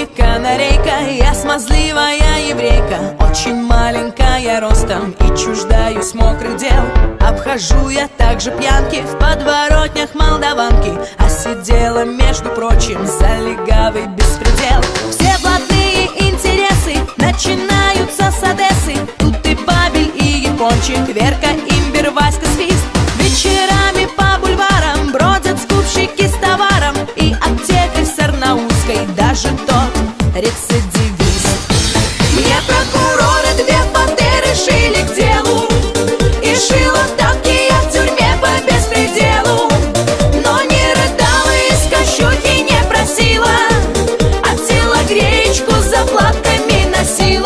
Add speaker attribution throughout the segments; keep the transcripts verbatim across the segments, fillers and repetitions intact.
Speaker 1: улыбки канарейка. Я смазливая еврейка, очень маленькая ростом и чуждаюсь мокрых дел. Обхожу я также пьянки в подворотнях молдаванки, а сидела, между прочим, за легавый беспредел. Все блатные интересы начинаются с Одессы. Тут и Бабель, и Япончик, Верка, Имбирь, Васька, Свист. Вечерами по бульварам бродят скупщики с товаром, и аптекарь с Арнаутской, даже тот рецидивист. Мне прокуроры две пантеры шили к делу, и шила тапки я в тюрьме по беспределу. Но не рыдала, из кощухи не просила, а телогреечку с заплатками носила.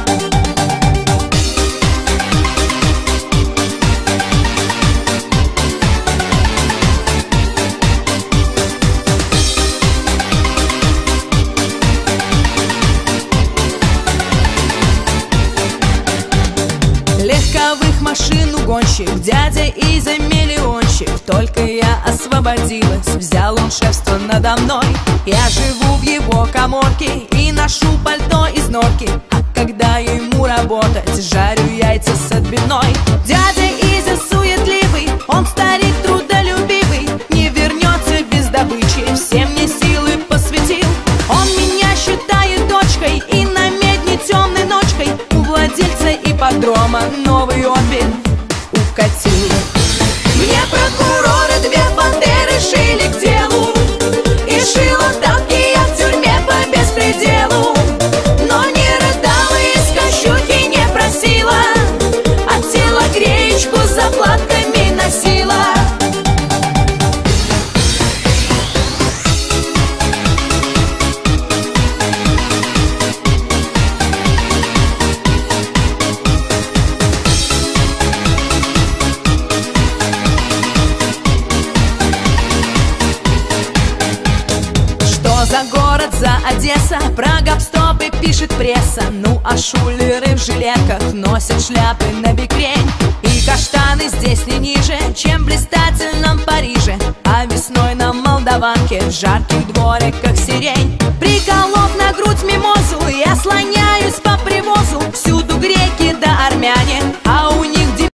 Speaker 1: Легковых машин угонщик, дядя Изя миллионщик. Только я освободилась, взял он шефство надо мной. Я живу в его каморке и ношу пальто из норки, а когда ему работать, жарю яйца с отбивной. Дядя Изя суетливый, он старик трудолюбивый, не вернется без добычи, все мне силы посвятил. Он меня считает дочкой и на медне темной ночкой у владельца ипподрома новый опель укатил. Мне прокуроры две пантеры шили к делу, и шила тапки я в тюрьме по беспределу. Но не рыдала, из кощухи не просила, а телогреечку с заплатками носила. За город, за Одесса, про гоп-стопы пишет пресса. Ну а шулеры в жилетках носят шляпы на бикрень, и каштаны здесь не ниже, чем в блистательном Париже. А весной на Молдаванке в жарких двориках сирень. Приколов на грудь мимозу, я слоняюсь по привозу, всюду греки да армяне.